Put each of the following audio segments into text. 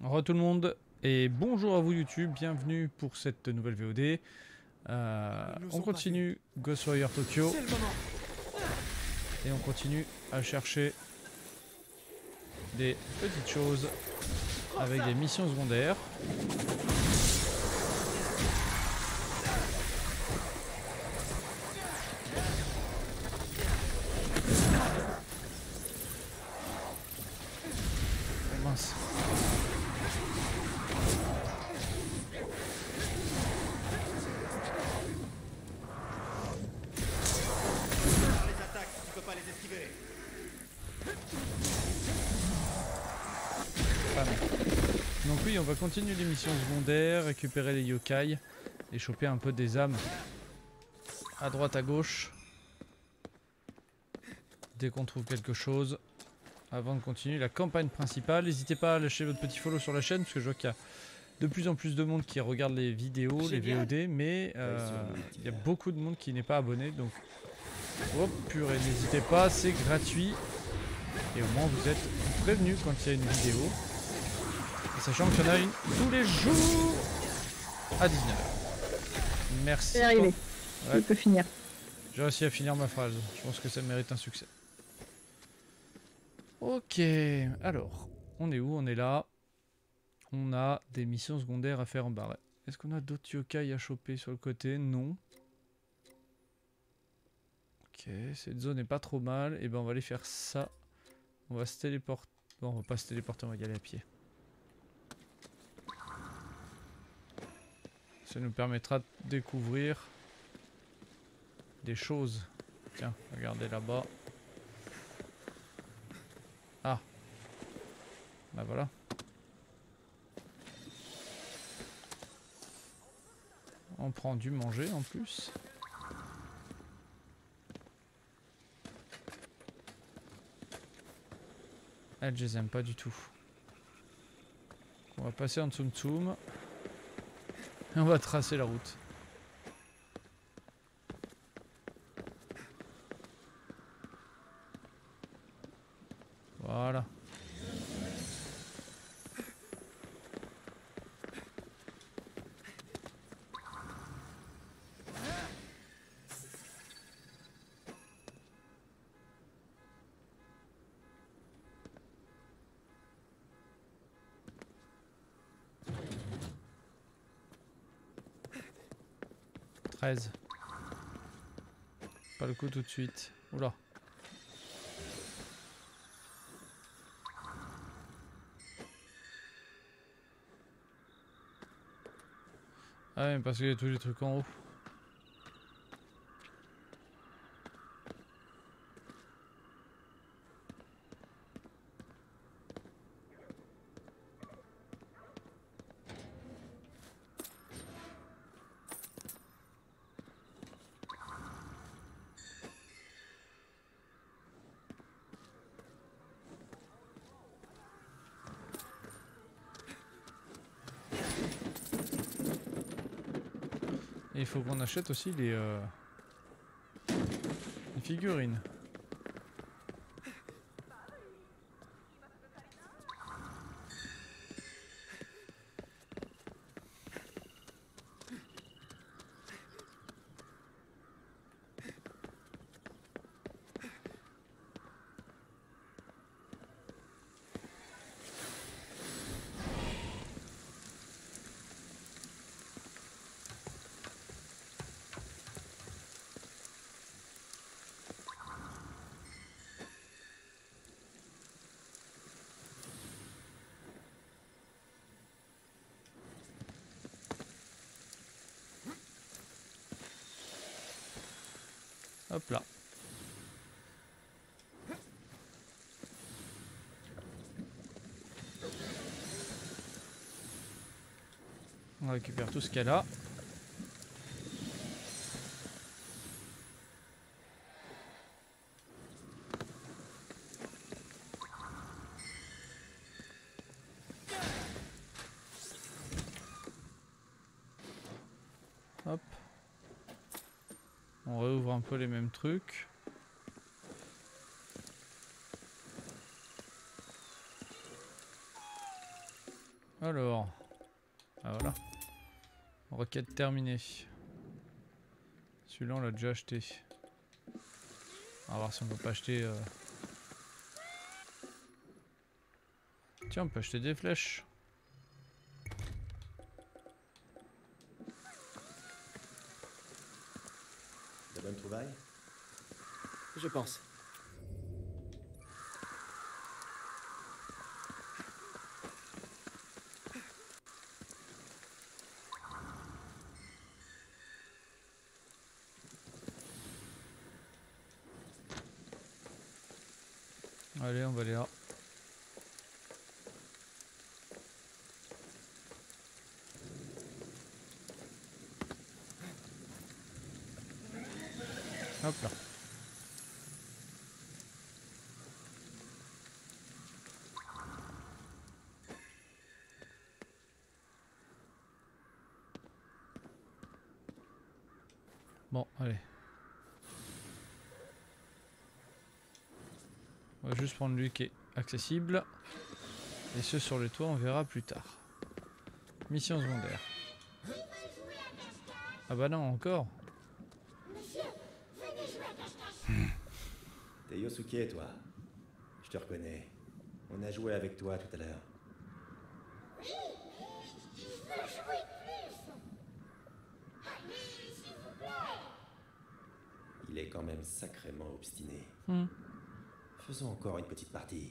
Re tout le monde et bonjour à vous YouTube, bienvenue pour cette nouvelle VOD. On continue Ghostwire Tokyo et on continue à chercher des petites choses avec des missions secondaires. Oh mince. Donc oui, on va continuer les missions secondaires, récupérer les yokai et choper un peu des âmes à droite à gauche dès qu'on trouve quelque chose avant de continuer la campagne principale. N'hésitez pas à lâcher votre petit follow sur la chaîne parce que je vois qu'il y a de plus en plus de monde qui regarde les vidéos, les VOD, mais il y a beaucoup de monde qui n'est pas abonné, donc oh purée, n'hésitez pas, c'est gratuit et au moins vous êtes prévenus quand il y a une vidéo. Sachant qu'il y en a une tous les jours à 19h. Merci. C'est arrivé. Je peux finir. J'ai réussi à finir ma phrase. Je pense que ça mérite un succès. Ok. Alors, on est où? On est là. On a des missions secondaires à faire en bas. Est-ce qu'on a d'autres yokai à choper sur le côté? Non. Ok, cette zone est pas trop mal. Et ben on va aller faire ça. On va se téléporter. Bon, on va pas se téléporter, on va y aller à pied. Ça nous permettra de découvrir des choses. Tiens, regardez là-bas. Ah. Bah voilà. On prend du manger en plus. Elles, je les aime pas du tout. On va passer en Tsum Tsum. Et on va tracer la route. Voilà. Pas le coup tout de suite. Oula. Ah ouais, parce qu'il y a tous les trucs en haut. Et il faut qu'on achète aussi les figurines. Hop là. On récupère tout ce qu'elle a. Hop. On réouvre un peu les mêmes trucs. Alors. Ah voilà. Requête terminée. Celui-là on l'a déjà acheté. On va voir si on peut pas acheter... Tiens, on peut acheter des flèches. De bonnes trouvailles? Je pense. Allez, on va aller là. Hop là. Bon, allez. On va juste prendre lui qui est accessible. Et ceux sur le toit, on verra plus tard. Mission secondaire. Ah bah non, encore. T'es Yosuke, toi. Je te reconnais. On a joué avec toi tout à l'heure. Il est quand même sacrément obstiné. Faisons encore une petite partie.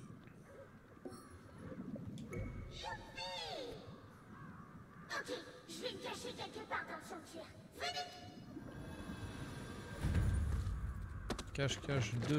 Ok, je vais me cacher quelque part dans le sanctuaire. Venez. Cache 2.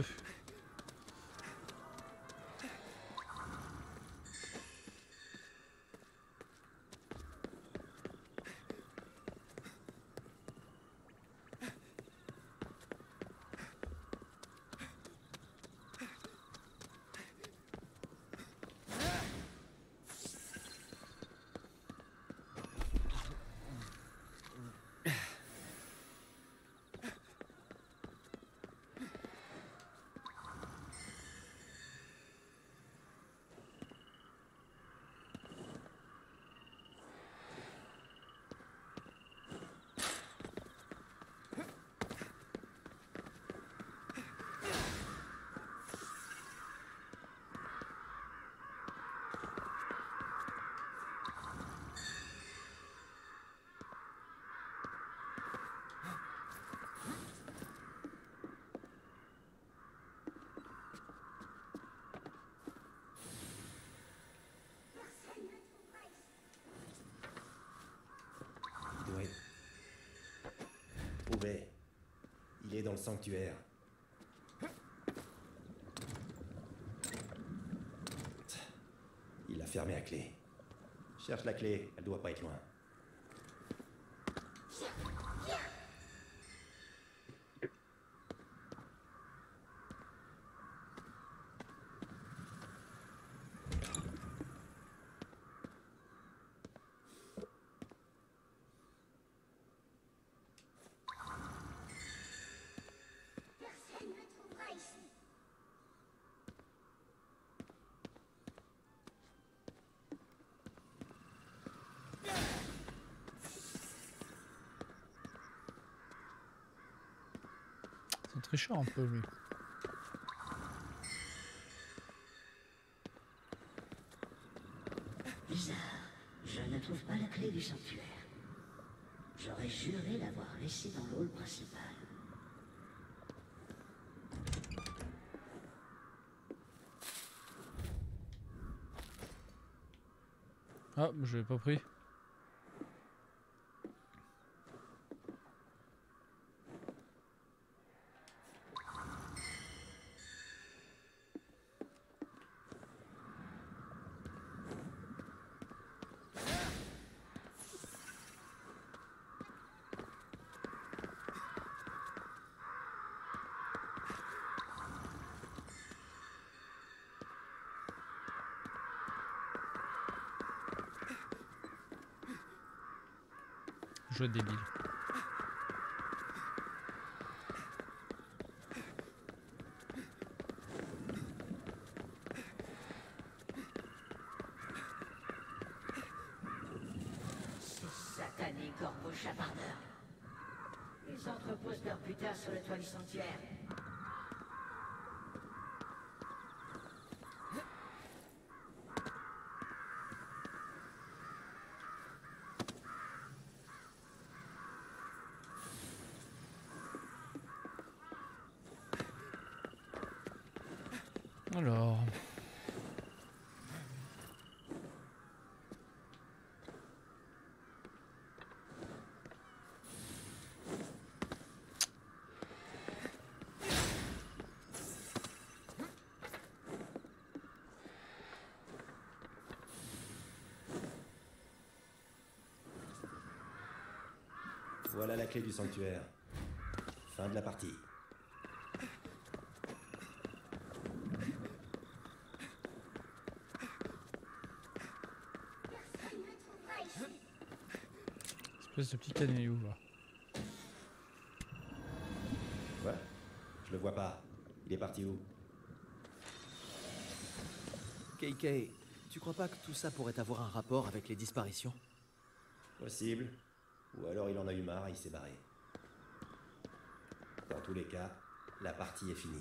Oui. Trouvé. Il est dans le sanctuaire. Il l'a fermé à clé. Cherche la clé, elle doit pas être loin. Personne ne trouvera ici. C'est tricheur un peu lui. Bizarre, je ne trouve pas la clé du sanctuaire. J'aurais juré l'avoir laissée dans le hall principal. Ah, je l'ai pas pris. Jeu débile. chapardeurs. Ils entreposent leur butin sur le toit du sanctuaire. Alors... Voilà la clé du sanctuaire. Fin de la partie. Personne ne me trouvera ici. Espèce de petit caneillou là. Quoi? Je le vois pas. Il est parti où? KK, tu crois pas que tout ça pourrait avoir un rapport avec les disparitions? Possible. Ou alors il en a eu marre et il s'est barré. Dans tous les cas, la partie est finie.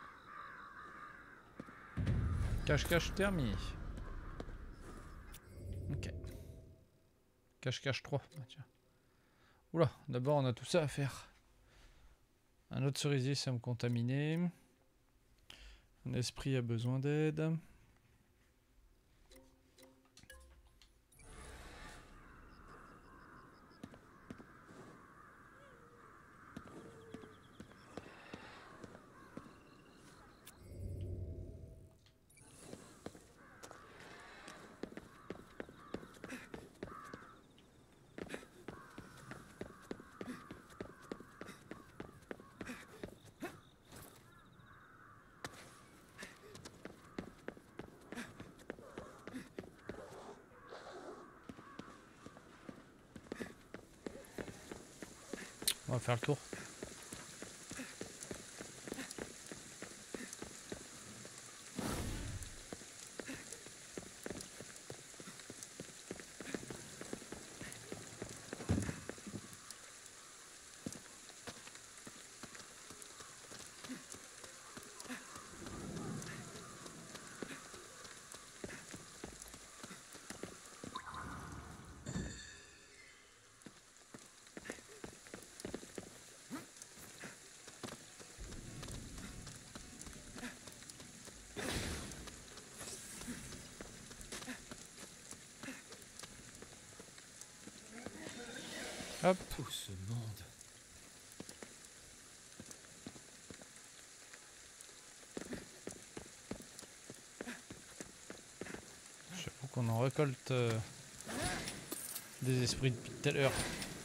Cache-cache terminé. Ok. Cache-cache 3. Ah, tiens. Oula, d'abord on a tout ça à faire. Un autre cerisier, ça me contaminer. Un esprit a besoin d'aide. On va faire le tour. Hop. Tout ce monde. J'avoue qu'on en récolte des esprits depuis tout à l'heure.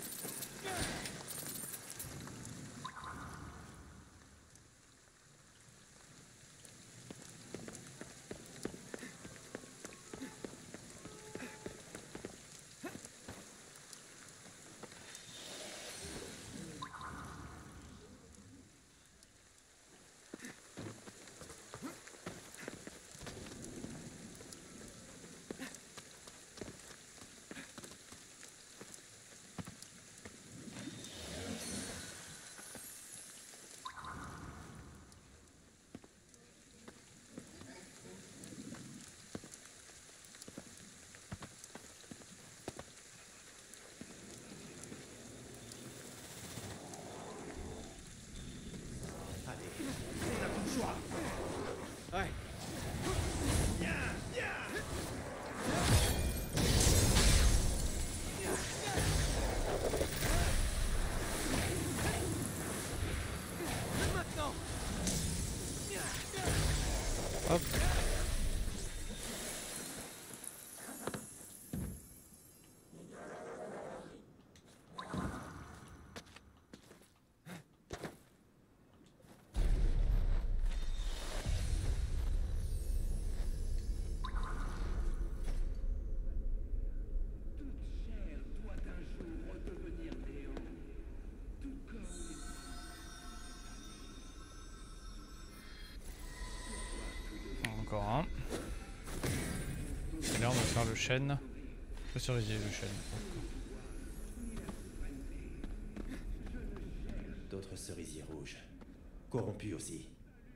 Ouais. Maintenant. Hop. Encore un. Et là on va faire le chêne. Le cerisier, le chêne. d'autres cerisiers rouges. Corrompus aussi.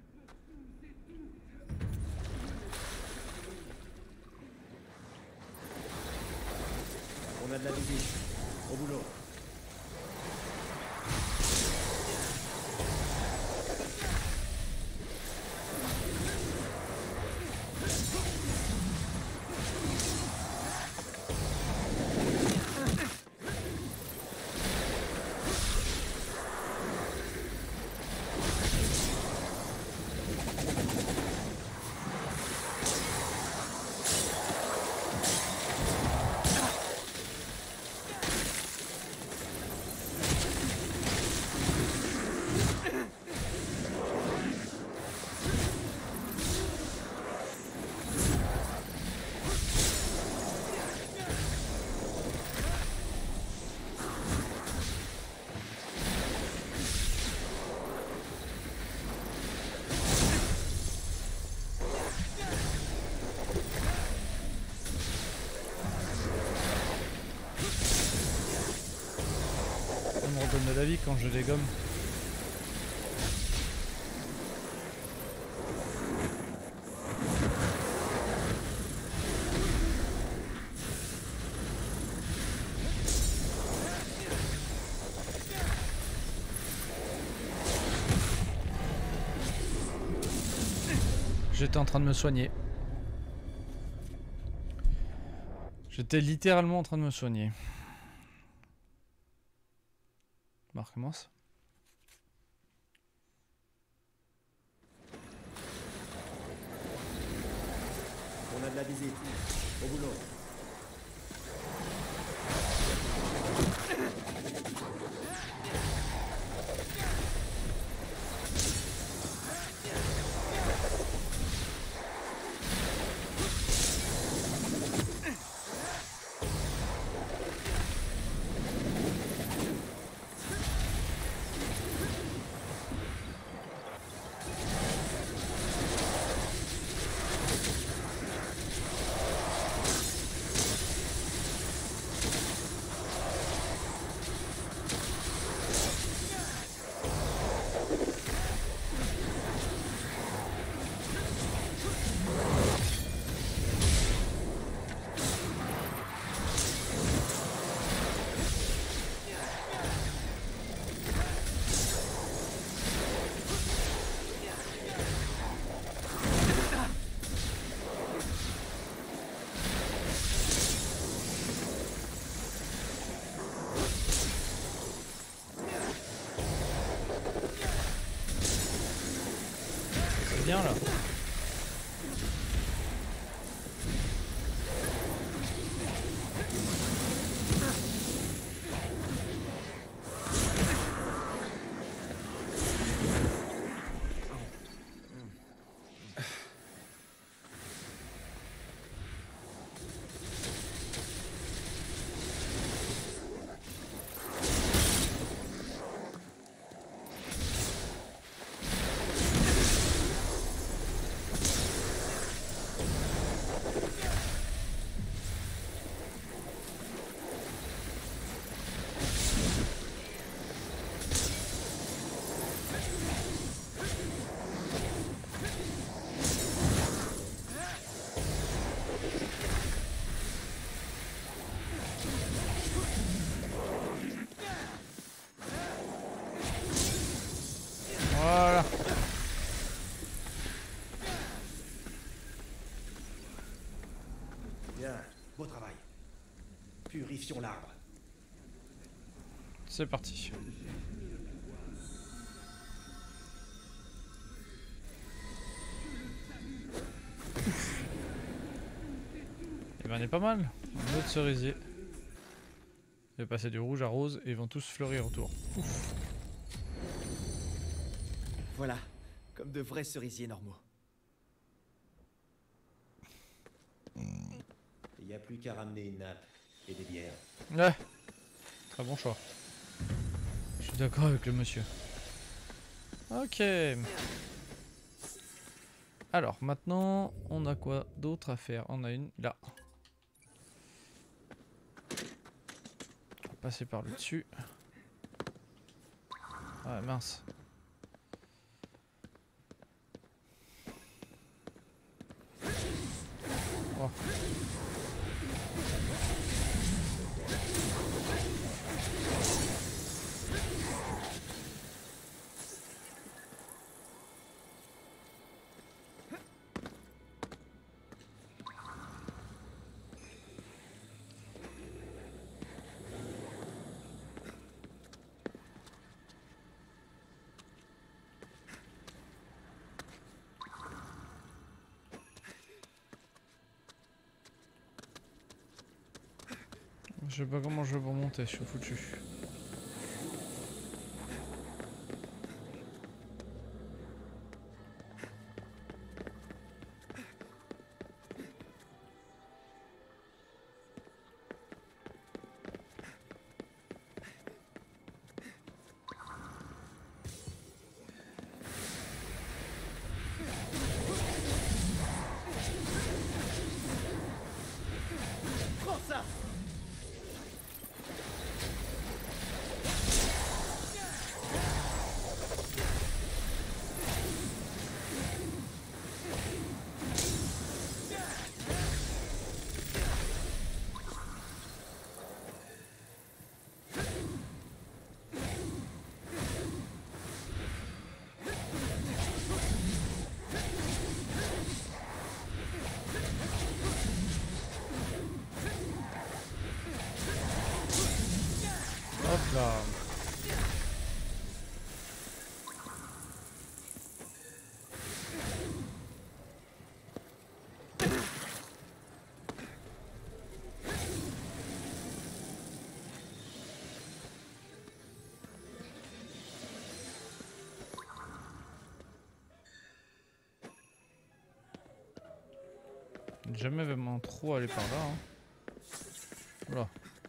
On a de la visite. Au boulot. Donne de la vie quand je dégomme. J'étais en train de me soigner. J'étais littéralement en train de me soigner. On recommence. On a de la visite. Au boulot. Bien là. Voilà. Bien, beau travail. Purifions l'arbre. C'est parti. Et ben on est pas mal. Un autre cerisier. Je vais passer du rouge à rose et ils vont tous fleurir autour. Ouf. Voilà, comme de vrais cerisiers normaux. Il n'y a plus qu'à ramener une nappe et des bières. Ouais. Très bon choix. Je suis d'accord avec le monsieur. Ok. Alors maintenant, on a quoi d'autre à faire? On a une là. On va passer par le dessus. Ah mince. Oh. Je sais pas comment je vais remonter, je suis foutu. Prends ça! Hop là. Jamais vraiment trop aller par là. Hein. Voilà.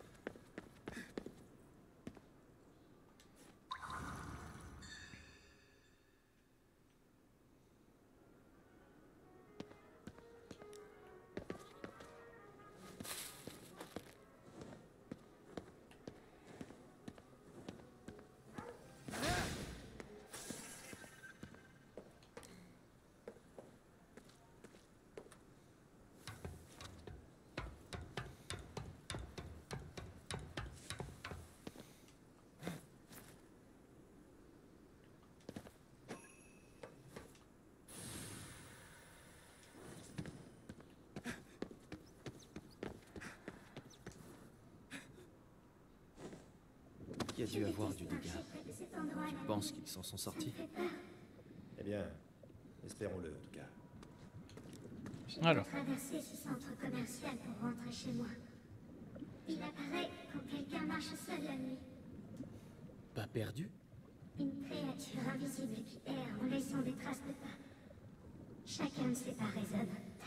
Il y a dû avoir du dégât. Tu penses qu'ils s'en sont sortis? Eh bien, espérons-le en tout cas. Alors. Traverser ce centre commercial pour rentrer chez moi. Il apparaît quand quelqu'un marche seul la nuit. Pas perdu? Une créature invisible qui erre en laissant des traces de pas. Chacun de ses pas résonne.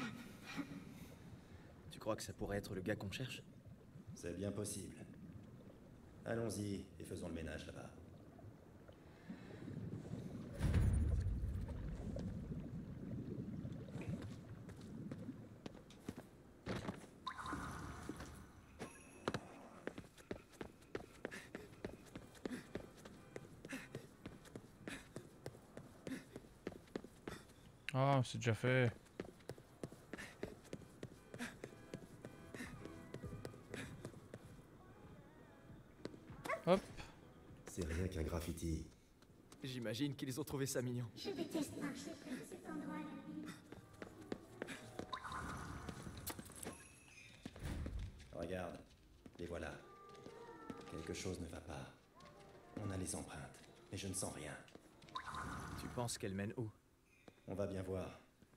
Tu crois que ça pourrait être le gars qu'on cherche? C'est bien possible. Allons-y et faisons le ménage là-bas. Ah, c'est déjà fait. Hop. C'est rien qu'un graffiti. J'imagine qu'ils ont trouvé ça mignon. Je déteste marcher près de cet endroit la nuit. Regarde, les voilà. Quelque chose ne va pas. On a les empreintes, mais je ne sens rien. Tu penses qu'elle mène où? On va bien voir.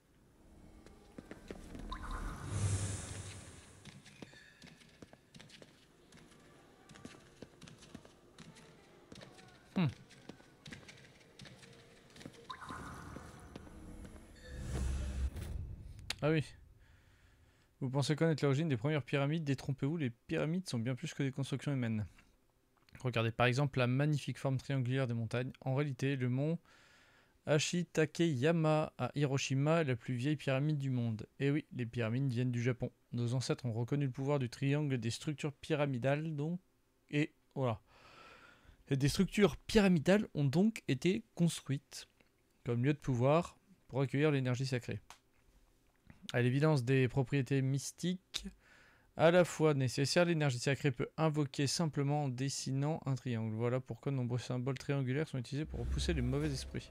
Ah oui. Vous pensez connaître l'origine des premières pyramides? Détrompez-vous, les pyramides sont bien plus que des constructions humaines. Regardez par exemple la magnifique forme triangulaire des montagnes. En réalité, le mont Ashitakeyama à Hiroshima est la plus vieille pyramide du monde. Et oui, les pyramides viennent du Japon. Nos ancêtres ont reconnu le pouvoir du triangle des structures pyramidales, donc... Et voilà. Et des structures pyramidales ont donc été construites comme lieu de pouvoir pour accueillir l'énergie sacrée. À l'évidence des propriétés mystiques à la fois nécessaires, l'énergie sacrée peut invoquer simplement en dessinant un triangle. Voilà pourquoi de nombreux symboles triangulaires sont utilisés pour repousser les mauvais esprits.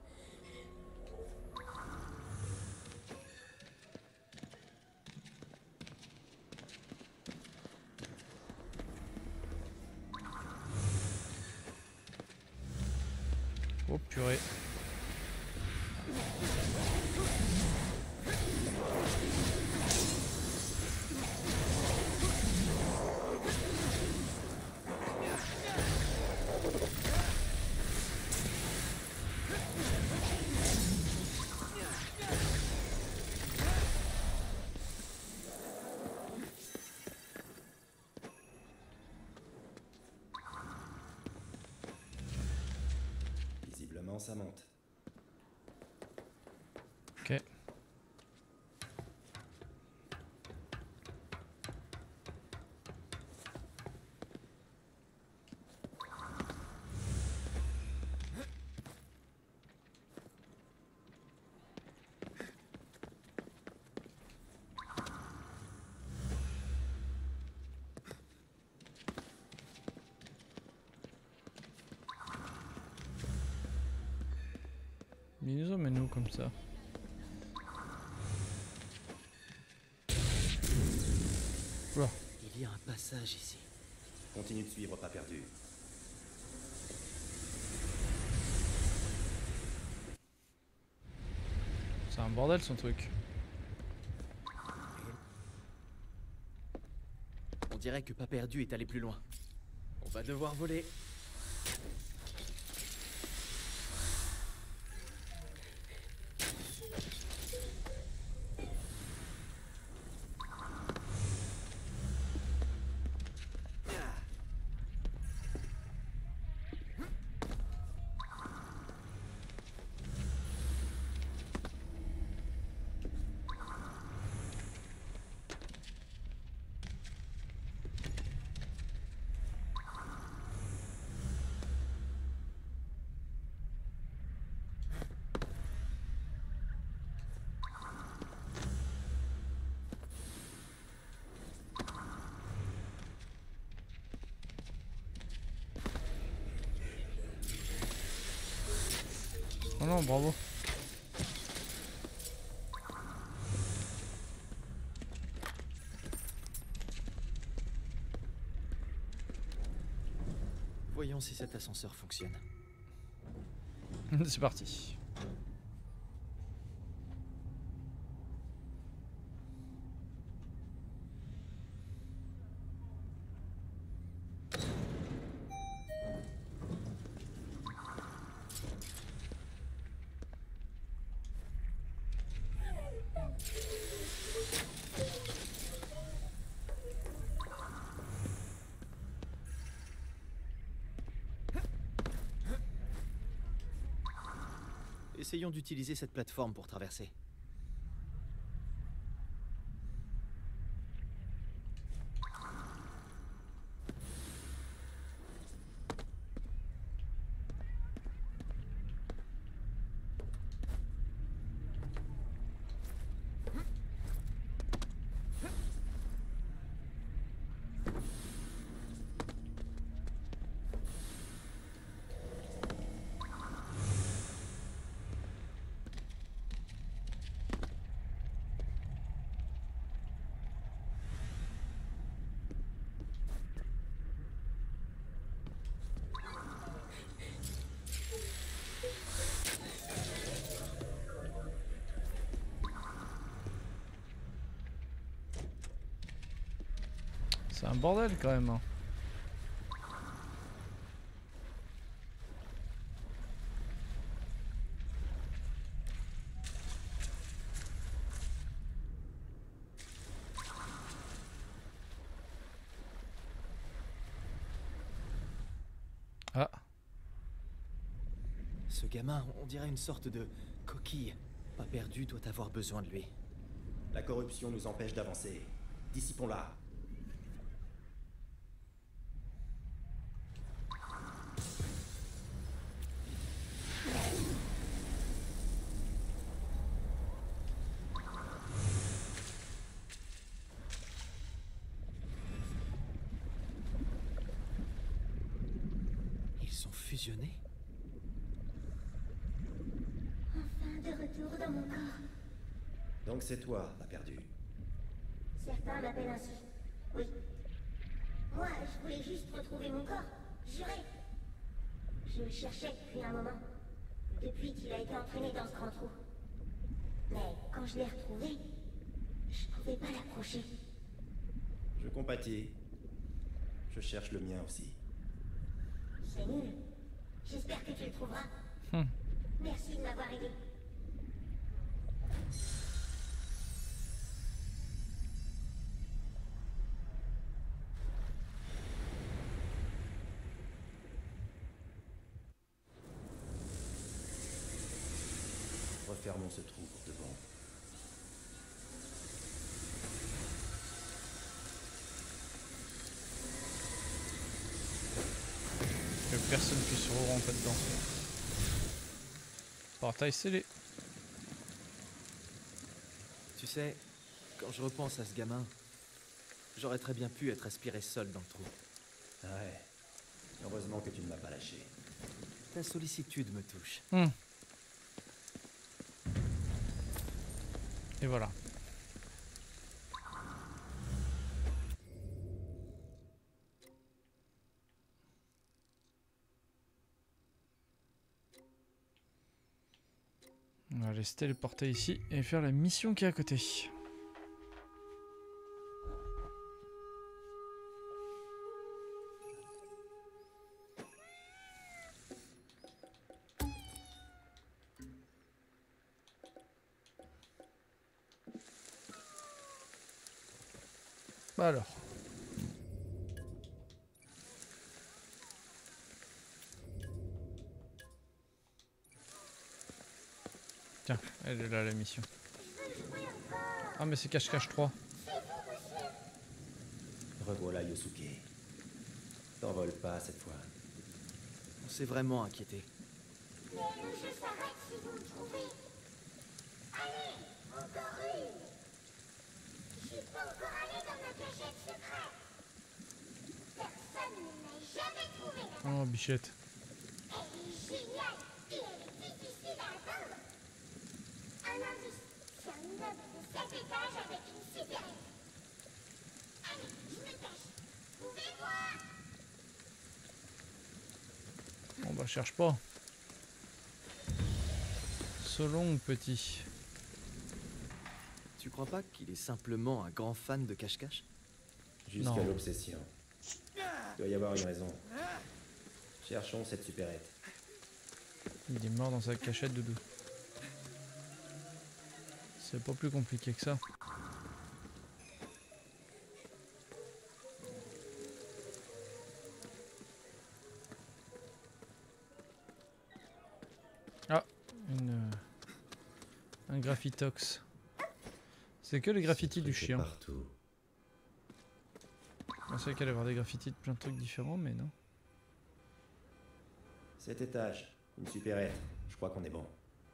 Oh purée. Visiblement, ça monte. Ok. Il nous emmène où comme ça? Oula. Il y a un passage ici. Continue de suivre, pas perdu. C'est un bordel son truc. On dirait que Pas Perdu est allé plus loin. On va devoir voler. Oh non, bravo. Voyons si cet ascenseur fonctionne. C'est parti. Essayons d'utiliser cette plateforme pour traverser. C'est un bordel quand même. Hein. Ah. Ce gamin, on dirait une sorte de coquille. Pas Perdu doit avoir besoin de lui. La corruption nous empêche d'avancer. Dissipons-la. sont fusionnés. Enfin de retour dans mon corps. Donc c'est toi, la perdue. Certains m'appellent ainsi. Oui. Moi, je voulais juste retrouver mon corps. Juré. Je le cherchais depuis un moment. Depuis qu'il a été entraîné dans ce grand trou. Mais quand je l'ai retrouvé, je pouvais pas l'approcher. Je compatis. Je cherche le mien aussi. C'est nul. J'espère que tu le trouveras. Merci de m'avoir aidé. Refermons ce trou pour de bon. Que personne puisse rentrer dedans. Portail scellé. Tu sais, quand je repense à ce gamin, j'aurais très bien pu être aspiré seul dans le trou. Ouais. Heureusement que tu ne m'as pas lâché. Ta sollicitude me touche. Et voilà. On va aller se téléporter ici et faire la mission qui est à côté. Bah alors. Tiens, elle est là la mission. Ah mais c'est cache-cache 3. Revoilà Yosuke. T'envole pas cette fois. On s'est vraiment inquiété. Mais le jeu s'arrête si vous me trouvez. Allez, encore une. Je suis pas encore allé dans ma cachette secrète. Personne ne m'a jamais trouvé. Oh bichette. Elle est géniale et elle est difficile à atteindre. Un indice, c'est un immeuble de 7 étages avec une supérette. Allez, je me cache. Trouvez-moi. On bah cherche pas. Solong petit. Tu crois pas qu'il est simplement un grand fan de cache-cache? Jusqu'à Non. l'obsession. Il doit y avoir une raison. Cherchons cette supérette. Il est mort dans sa cachette, Doudou. C'est pas plus compliqué que ça. Ah, un graphitox. C'est que les graffitis du chien. Partout. On sait qu'il allait y avoir des graffitis de plein de trucs différents, mais non. Cet étage, une supérette. Je crois qu'on est bon.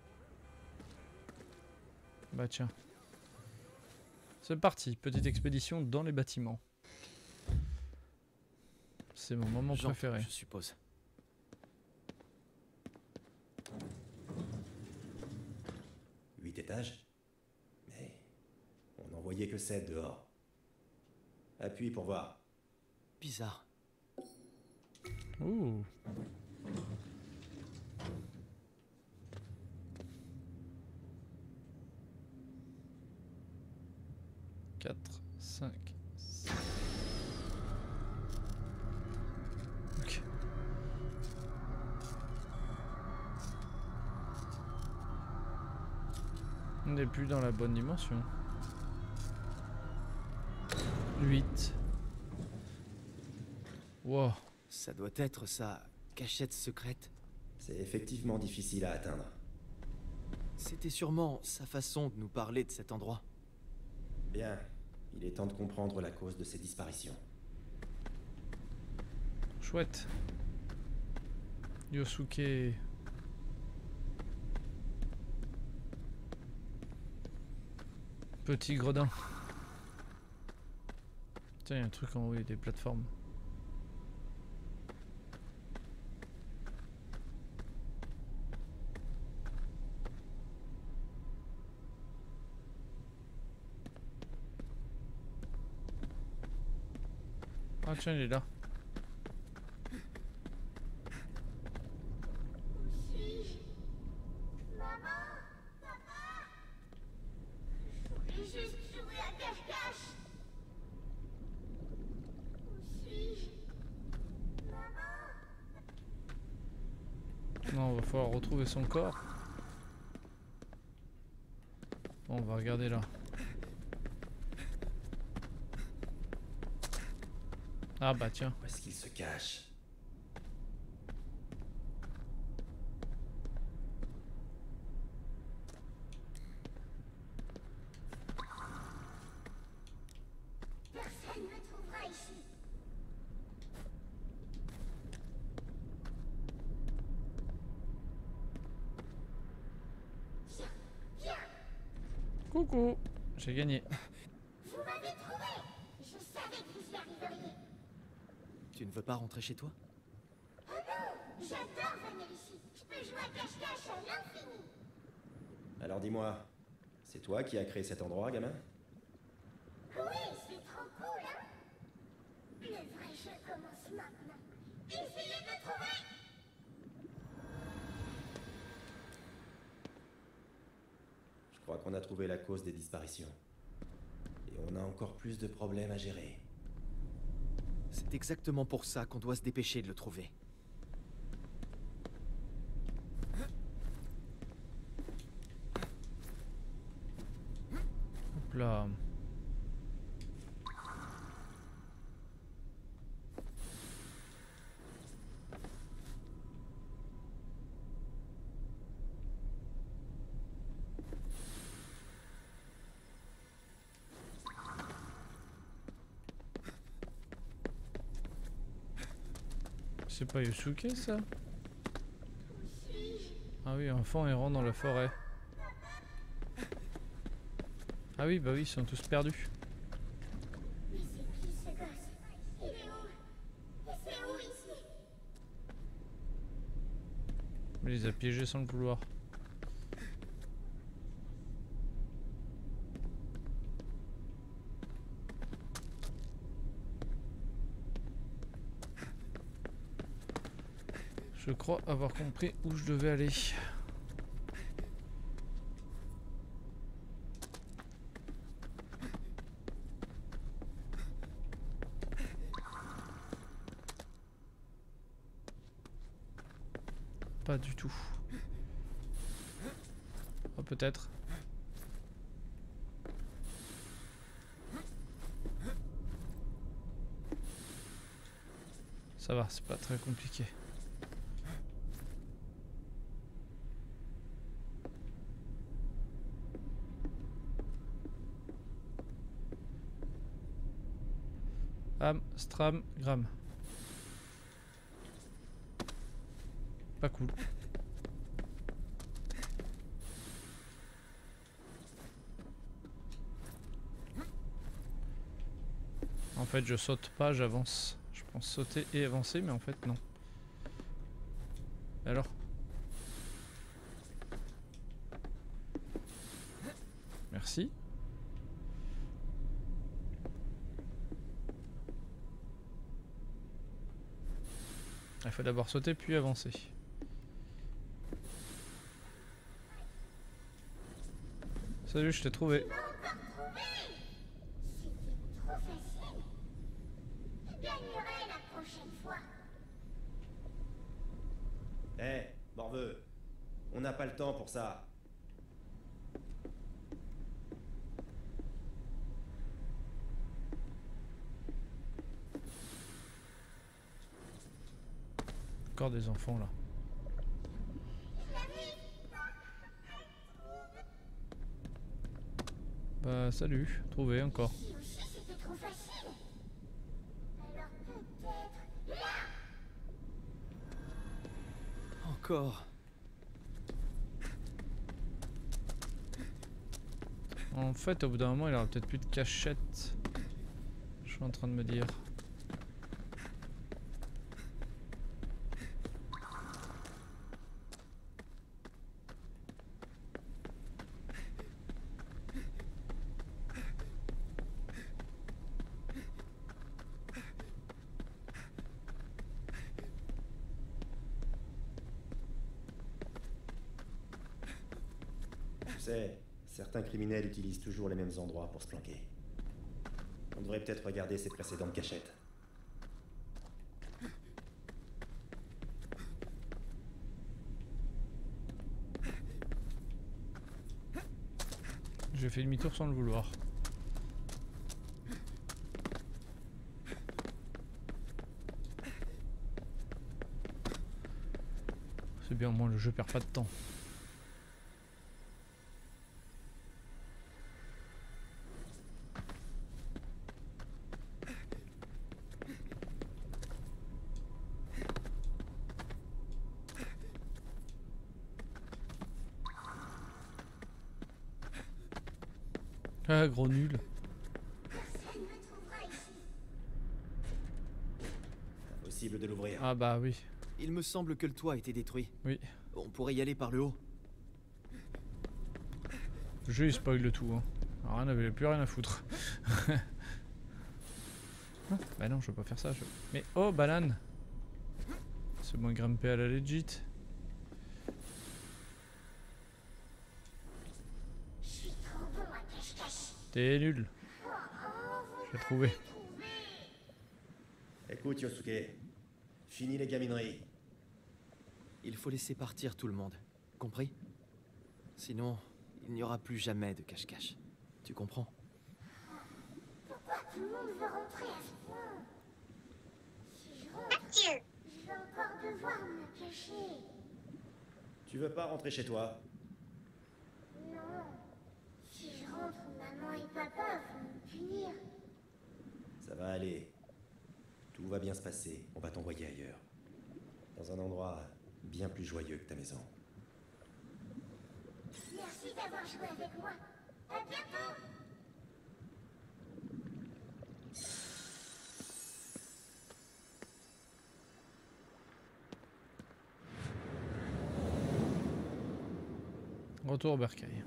Bah tiens. C'est parti, petite expédition dans les bâtiments. C'est mon moment J'entre, préféré. je suppose. Huit étages. Mais on n'en voyait que 7 dehors. Appuie pour voir. Bizarre. Ouh. Quatre, 5, 6. Ok. On n'est plus dans la bonne dimension. 8. Wow. Ça doit être sa cachette secrète. C'est effectivement difficile à atteindre. C'était sûrement sa façon de nous parler de cet endroit. Bien, il est temps de comprendre la cause de ces disparitions. Chouette. Yosuke. Petit gredin. Tiens, il y a un truc en haut, il y a des plateformes. Ah tiens, il est là. Où suis-je? Maman? Papa? Je voulais juste jouer à cache-cache. Où suis-je? Maman? Non, va falloir retrouver son corps. Bon, on va regarder là. Ah bah tiens. Où est-ce qu'il se cache? Personne ne me trouvera ici. Viens, viens. Coucou, j'ai gagné. Vous m'avez trouvé. Je savais que vous y arriveriez. Tu ne veux pas rentrer chez toi? Oh non, j'adore venir ici. Je peux jouer à cache-cache à l'infini. Alors dis-moi, c'est toi qui as créé cet endroit, gamin? Oui, c'est trop cool, hein? Le vrai jeu commence maintenant. Essayez de me trouver. Je crois qu'on a trouvé la cause des disparitions. Et on a encore plus de problèmes à gérer. C'est exactement pour ça qu'on doit se dépêcher de le trouver. Hop là. C'est pas Yusuke ça? Ah oui, enfant errant dans la forêt. Ah oui, bah oui, ils sont tous perdus. Mais c'est qui ce gosse? Il est où? Et c'est où ici? Il les a piégés sans le vouloir. Je crois avoir compris où je devais aller. Pas du tout. Oh, peut-être. Ça va, c'est pas très compliqué. Stram, gram. Pas cool. En fait, je saute pas, j'avance. Je pense sauter et avancer, mais en fait, non. Alors? Merci. Il faut d'abord sauter puis avancer. Salut, je t'ai trouvé. Tu m'as encore trouvé. C'était trop facile. Je gagnerai la prochaine fois. Hé, morveux, on n'a pas le temps pour ça. Encore des enfants là. Bah salut, trouvé encore. Ici aussi, c'était trop facile. Alors peut-être là. Encore. En fait, au bout d'un moment, il aura peut-être plus de cachette. Je suis en train de me dire. sais, certains criminels utilisent toujours les mêmes endroits pour se planquer. On devrait peut-être regarder ses précédentes cachettes. J'ai fait demi-tour sans le vouloir. C'est bien, au moins le jeu perd pas de temps. Ah, gros nul. Personne ne me trouvera ici. Impossible de l'ouvrir. Ah bah oui. Il me semble que le toit a été détruit. Oui. On pourrait y aller par le haut. Le jeu il spoil le tout. Hein. Alors, rien n'avait plus rien à foutre. Ah, bah non, je peux pas faire ça. Mais oh, banane. C'est moins grimper à la legit. Je suis trop bon à cache-cache. T'es nul. J'ai trouvé. Écoute, Yosuke. Fini les gamineries. Il faut laisser partir tout le monde. Compris? Sinon, il n'y aura plus jamais de cache-cache. Tu comprends? Pourquoi tout le monde veut rentrer à ce point? Si je rentre, je vais encore devoir me cacher. Tu veux pas rentrer chez toi? Non. Si je rentre, maman et papa vont me punir. Ça va aller. Tout va bien se passer. On va t'envoyer ailleurs. Dans un endroit bien plus joyeux que ta maison. Merci d'avoir joué avec moi. À bientôt. Retour au bercail.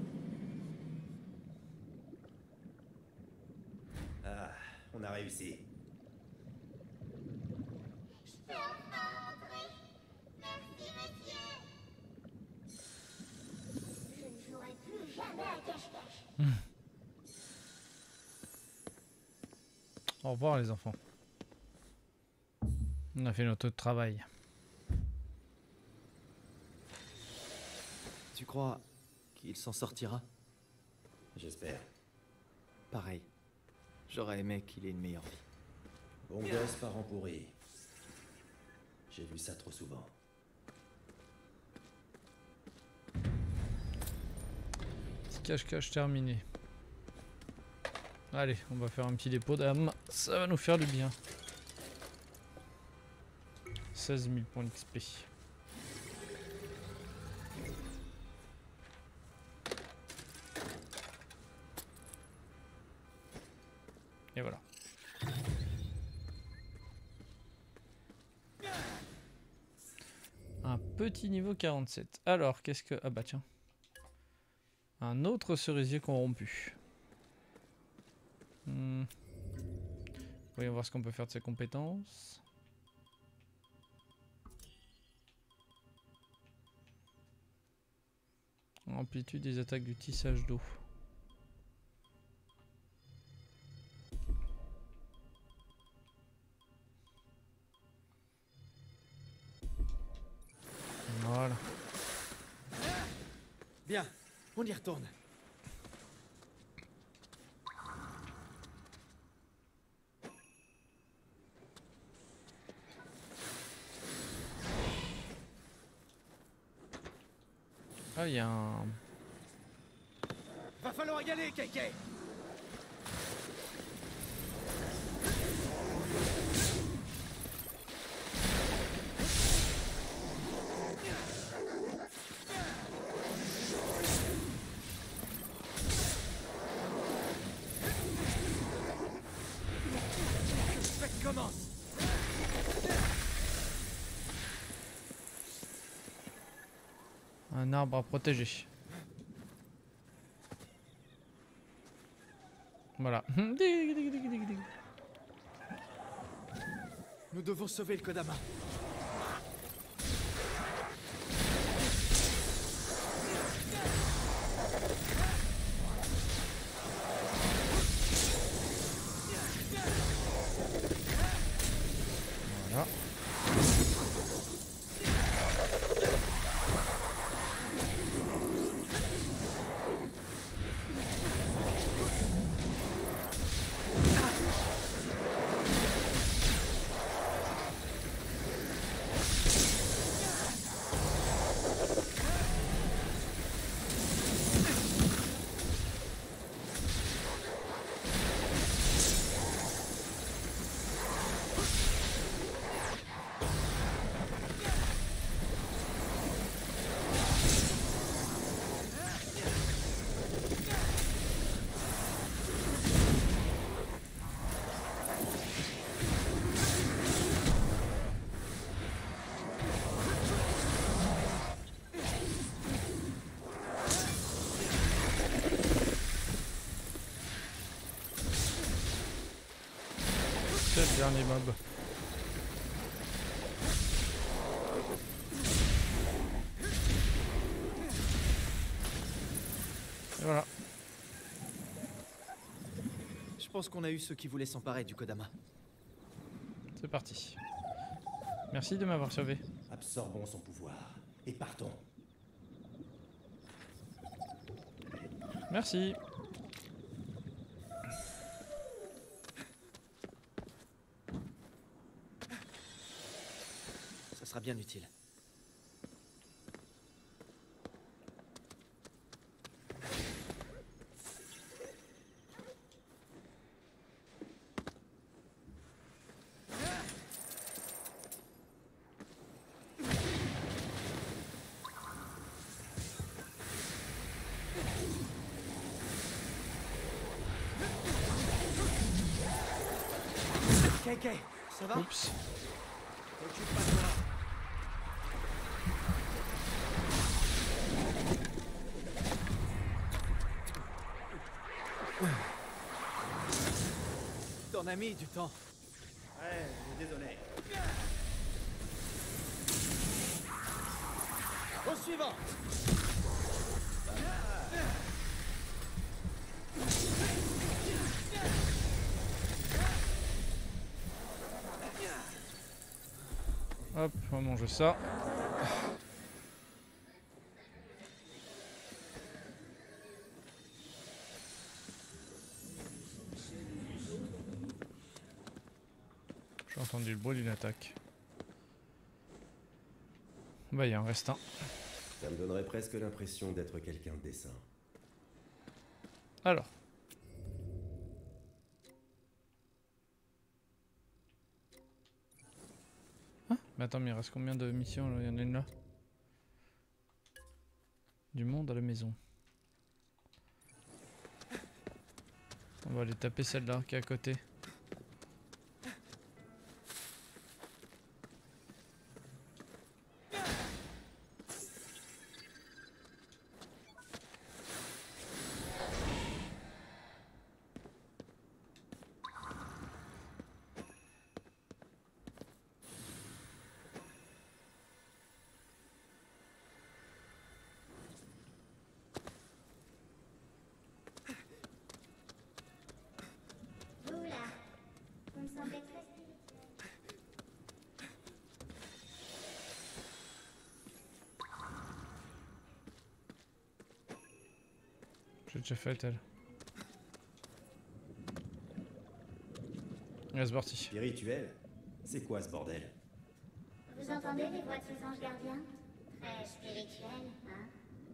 Ah, on a réussi. Je peux enfin rentrer. Merci, monsieur. Je ne jouerai plus jamais à cache-cache. Au revoir les enfants. On a fait notre travail. Tu crois qu'il s'en sortira? J'espère. Pareil. J'aurais aimé qu'il ait une meilleure vie. Bon gosse, parent pourri. J'ai vu ça trop souvent. Petit cache-cache terminé. Allez, on va faire un petit dépôt d'âme. Ça va nous faire du bien. 16 000 points d'XP. Et voilà. Un petit niveau 47. Alors, qu'est-ce que... Ah bah tiens. Un autre cerisier corrompu. Voyons voir ce qu'on peut faire de ses compétences. Amplitude des attaques du tissage d'eau. Voilà. Bien, on y retourne. Ah, il y a un... Va falloir y aller, Keke. Commence. Un arbre à protéger. Voilà. Nous devons sauver le Kodama. dernier mob. Et voilà. Je pense qu'on a eu ceux qui voulaient s'emparer du Kodama. C'est parti. Merci de m'avoir sauvé. Absorbons son pouvoir et partons. Merci. Ça sera bien utile. KK, ça va? Oups. T'occupe pas de moi. T'en as mis du temps. Ouais, désolé. Au suivant. Hop, on va manger ça. J'ai entendu le bruit d'une attaque. Bah, il en reste un. Ça me donnerait presque l'impression d'être quelqu'un de décent. Alors. Hein? Mais attends, mais il reste combien de missions là? Il y en a une là. Du monde à la maison. On va aller taper celle-là qui est à côté. Vous là, vous me semblez très spirituel. J'ai déjà fait elle. Allez, c'est parti. Spirituel? C'est quoi ce bordel? Vous entendez les voix de ces anges gardiens? Très spirituels, hein?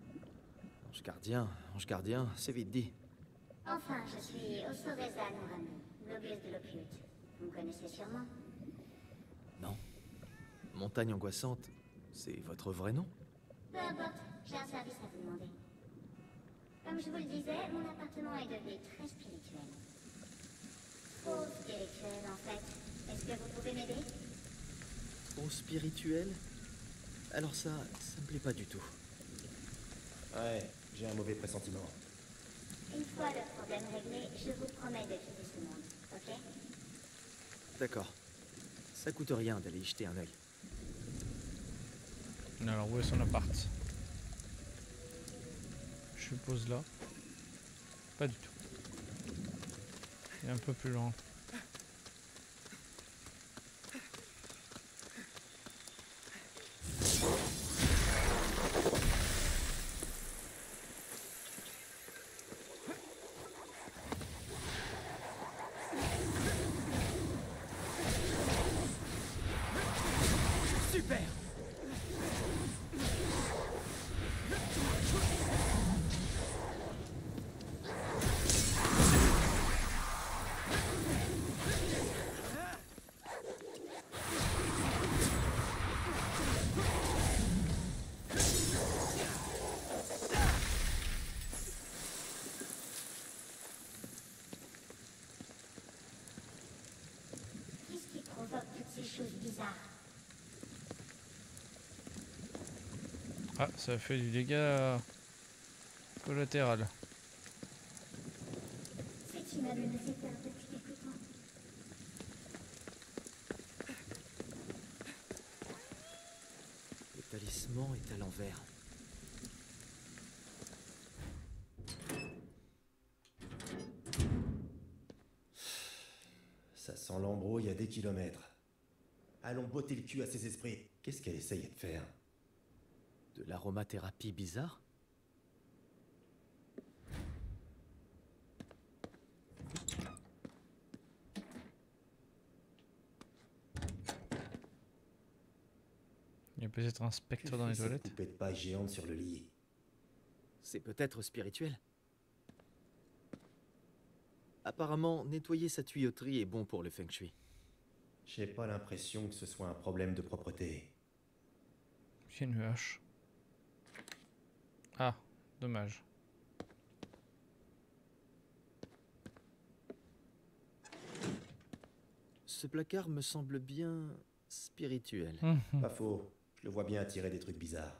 Ange gardien, c'est vite dit. Enfin, je suis Osoreza Norami, l'Auguste de l'Occult. Vous me connaissez sûrement. Non. Montagne angoissante, c'est votre vrai nom? Peu importe, j'ai un service à vous demander. Comme je vous le disais, mon appartement est devenu très spirituel. Trop spirituel, en fait. Est-ce que vous pouvez m'aider? Trop spirituel? Alors ça me plaît pas du tout. Ouais, j'ai un mauvais pressentiment. Une fois le problème réglé, je vous promets de quitter ce monde, ok? D'accord. Ça coûte rien d'aller y jeter un œil. Alors, où est son appart? Je suppose là. Pas du tout. Il est un peu plus loin. Super! Qu'est-ce qui provoque toutes ces choses bizarres? Ah, ça fait du dégât collatéral. Cet immeuble me fait peur depuis quelque temps. talisman est à l'envers. Ça sent l'embrouille à des kilomètres. Allons botter le cul à ces esprits. Qu'est-ce qu'elle essaye de faire? De l'aromathérapie bizarre? Il y a peut-être un spectre dans les Cette toilettes. poupée de paille géante sur le lit. C'est peut-être spirituel. Apparemment, nettoyer sa tuyauterie est bon pour le feng shui. J'ai pas l'impression que ce soit un problème de propreté. J'ai une hache. Ah, dommage. Ce placard me semble bien spirituel. Pas faux. Je le vois bien attirer des trucs bizarres.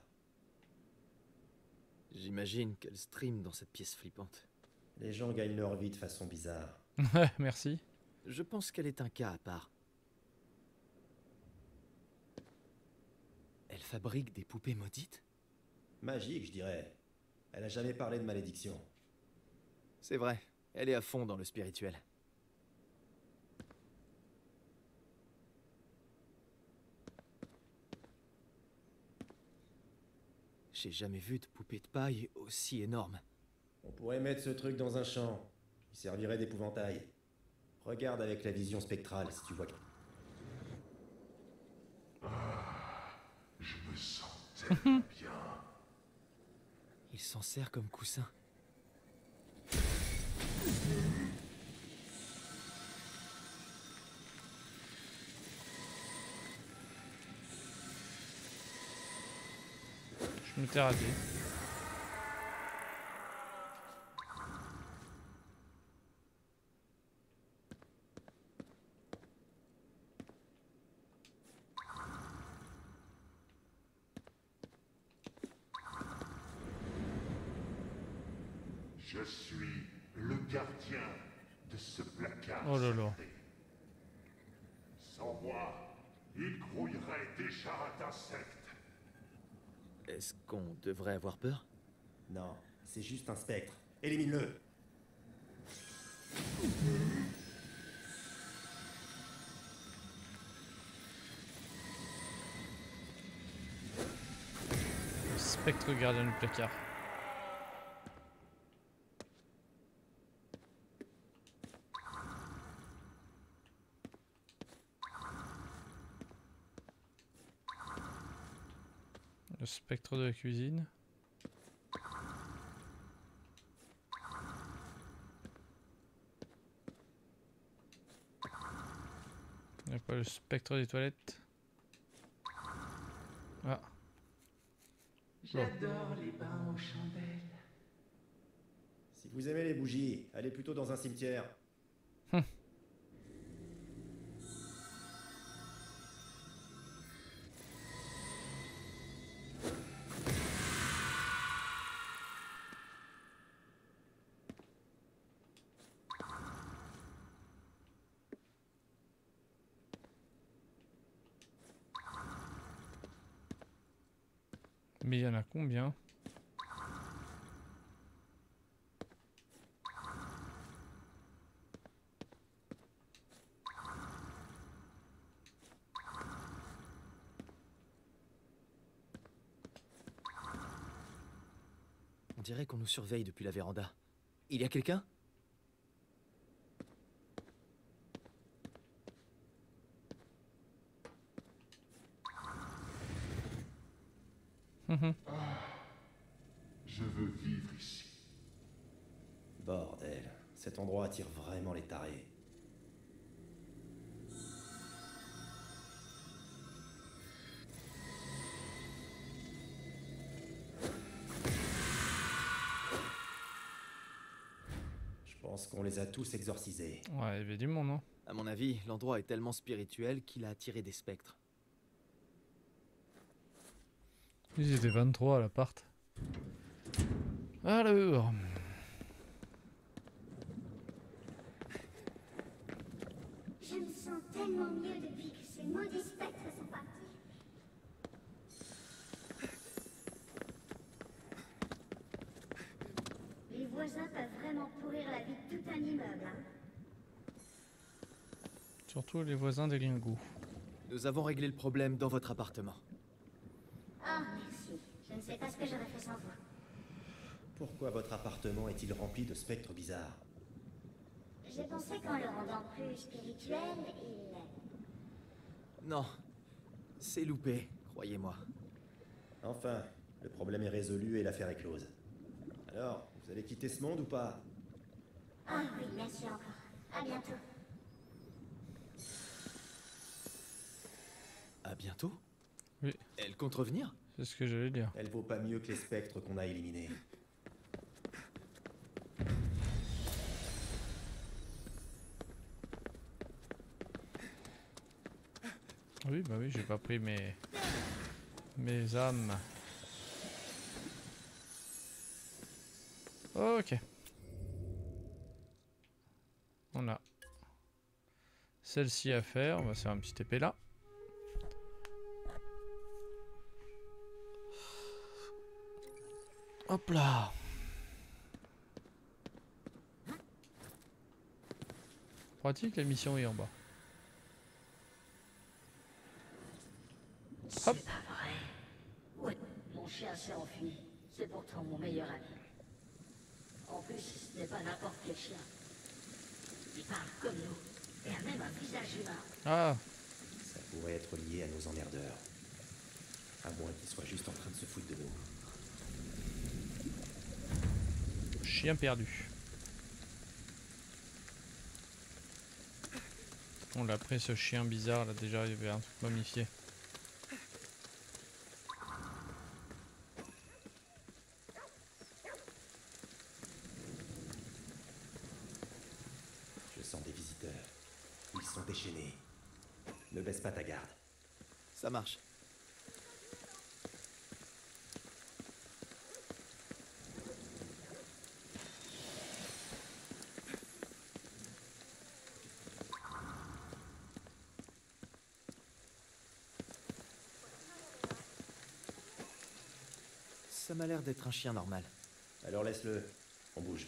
J'imagine qu'elle stream dans cette pièce flippante. Les gens gagnent leur vie de façon bizarre. Ouais, merci. Je pense qu'elle est un cas à part. Elle fabrique des poupées maudites? Magique, je dirais. Elle a jamais parlé de malédiction. C'est vrai, elle est à fond dans le spirituel. J'ai jamais vu de poupée de paille aussi énorme. On pourrait mettre ce truc dans un champ. Il servirait d'épouvantail. Regarde avec la vision spectrale si tu vois. Je me sens tellement bien. Il s'en sert comme coussin. Je me t'ai raté. Je suis le gardien de ce placard. Oh là là. sacré. Sans moi, il grouillerait des chars d'insectes. Est-ce qu'on devrait avoir peur? Non, c'est juste un spectre. Élimine-le. Le spectre gardien du placard. Le spectre de la cuisine. Il n'y a pas le spectre des toilettes. Ah. J'adore les bains aux chandelles. Si vous aimez les bougies, allez plutôt dans un cimetière. Mais il y en a combien? On dirait qu'on nous surveille depuis la véranda. Il y a quelqu'un? Je veux vivre ici. Bordel, cet endroit attire vraiment les tarés. Je pense qu'on les a tous exorcisés. Ouais, il y avait du monde, hein. À mon avis, l'endroit est tellement spirituel qu'il a attiré des spectres. Ils étaient 23 à l'appart. Alors. Je me sens tellement mieux depuis que ces maudits spectres sont partis. Surtout les voisins des Lingous. Nous avons réglé le problème dans votre appartement. Ah, merci. Je ne sais pas ce que j'aurais fait sans vous. Pourquoi votre appartement est-il rempli de spectres bizarres? J'ai pensé qu'en le rendant plus spirituel, il... Non, c'est loupé, croyez-moi. Enfin, le problème est résolu et l'affaire est close. Alors, vous allez quitter ce monde ou pas? Ah oui, merci encore. À bientôt. À bientôt? Oui. Elle compte revenir? C'est ce que j'allais dire. Elle vaut pas mieux que les spectres qu'on a éliminés. Oui, bah oui, j'ai pas pris mes âmes. Ok. On a celle-ci à faire. On va se faire un petit épée là. Hop là. Pratique, la mission est en bas. Hop. C'est pas vrai. Oui, mon chien s'est enfui. C'est pourtant mon meilleur ami. En plus, ce n'est pas n'importe quel chien. Il parle comme nous, et a même un visage humain. Ah, Ça pourrait être lié à nos emmerdeurs. À moins qu'ils soient juste en train de se foutre de nous. chien perdu. On l'a pris ce chien bizarre là, déjà il y avait un truc momifié. Je sens des visiteurs. Ils sont déchaînés. Ne baisse pas ta garde. Ça marche. Ça m'a l'air d'être un chien normal. Alors laisse-le. On bouge.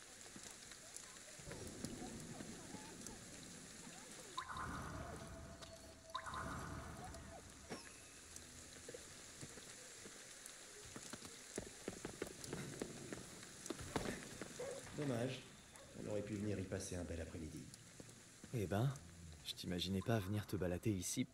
Dommage. On aurait pu venir y passer un bel après-midi. Eh ben, je t'imaginais pas venir te balader ici.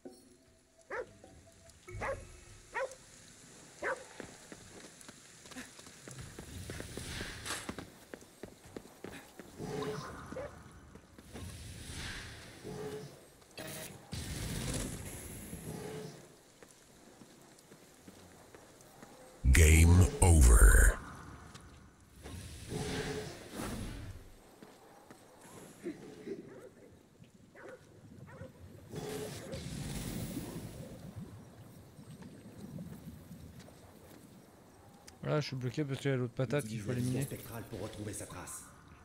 Game over. Là je suis bloqué parce qu'il y a l'autre patate qu'il faut Utilise la vision éliminer. spectrale pour retrouver sa trace.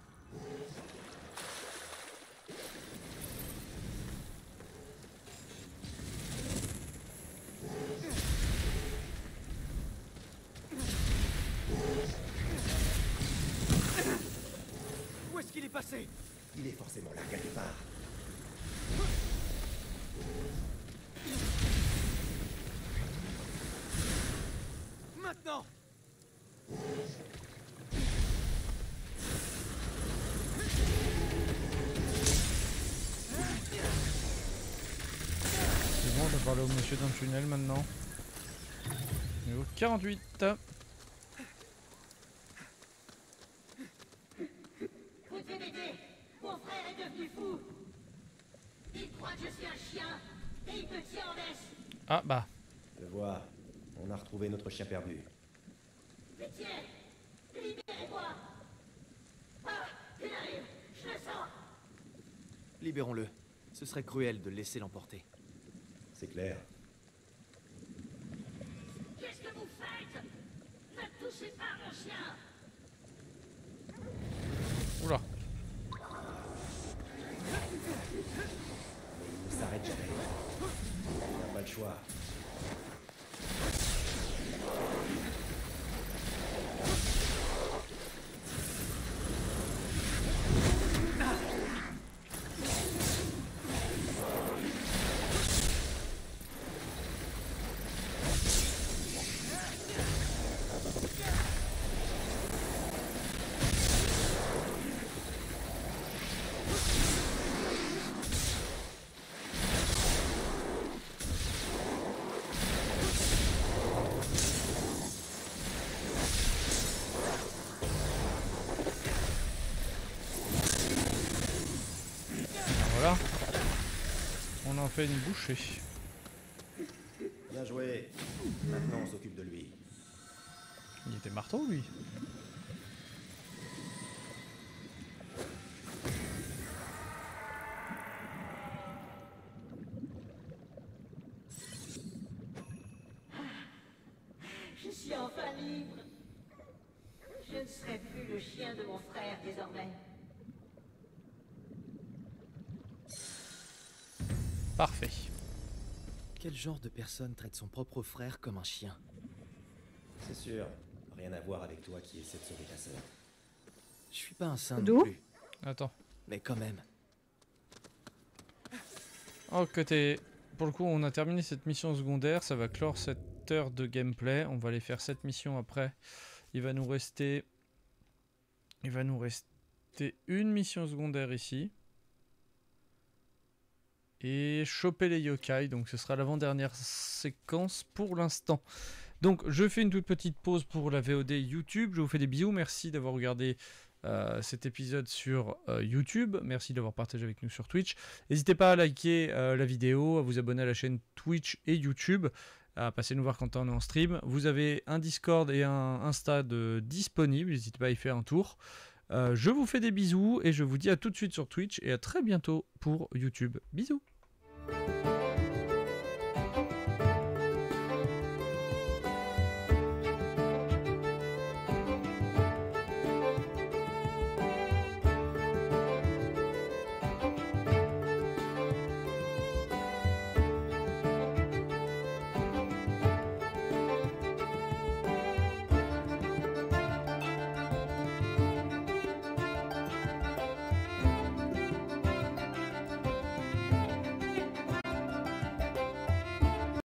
Où est-ce qu'il est passé? Il est forcément là quelque part. Maintenant! C'est bon, on va parler au monsieur dans le tunnel maintenant. Niveau 48. Vous devez m'aider. Mon frère est devenu fou. Il croit que je suis un chien, et il me tient en laisse. Ah bah, Je vois. On a retrouvé notre chien perdu. Pitié, libérez-moi. Ah, il arrive, je le sens. Libérons-le. Ce serait cruel de le laisser l'emporter. C'est clair. Qu'est-ce que vous faites? Ne touchez pas mon chien. oula. Il ne s'arrête jamais. On n'a pas le choix. fait une bouchée. Bien joué. Maintenant, on s'occupe de lui. Il était marteau, lui. Je suis enfin libre. Je ne serai plus le chien de mon frère désormais. Parfait. Quel genre de personne traite son propre frère comme un chien? C'est sûr. Rien à voir avec toi qui essaie de sauver ta sœur. Je suis pas un saint D'où non plus, Attends. mais quand même. Oh, côté... Pour le coup, on a terminé cette mission secondaire. Ça va clore cette heure de gameplay. On va aller faire cette mission après. Il va nous rester une mission secondaire ici. Et choper les yokai. Donc ce sera l'avant-dernière séquence pour l'instant. Donc je fais une toute petite pause pour la VOD YouTube. Je vous fais des bisous. Merci d'avoir regardé cet épisode sur YouTube. Merci d'avoir partagé avec nous sur Twitch. N'hésitez pas à liker la vidéo, à vous abonner à la chaîne Twitch et YouTube, à passer nous voir quand on est en stream. Vous avez un Discord et un Insta disponibles. N'hésitez pas à y faire un tour. Je vous fais des bisous et je vous dis à tout de suite sur Twitch et à très bientôt pour YouTube. Bisous.